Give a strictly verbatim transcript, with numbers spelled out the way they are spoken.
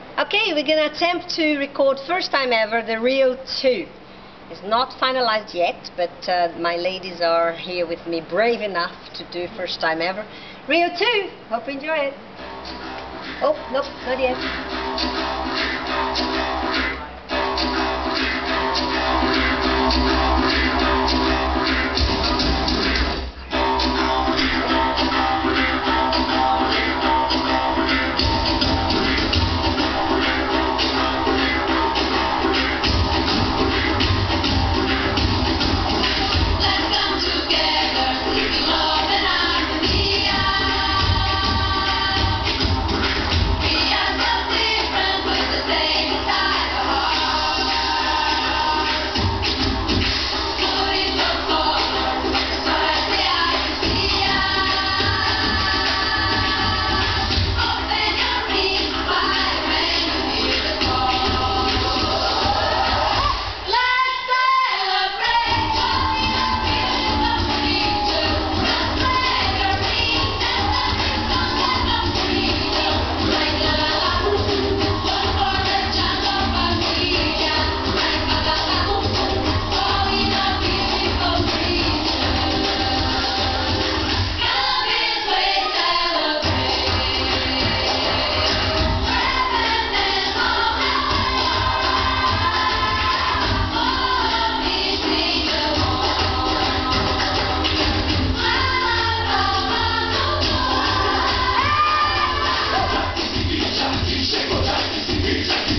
Okay, we're gonna attempt to record first time ever the Rio two. It's not finalized yet, but uh, my ladies are here with me, brave enough to do first time ever. Rio two, hope you enjoy it. Oh, nope, not yet. Shake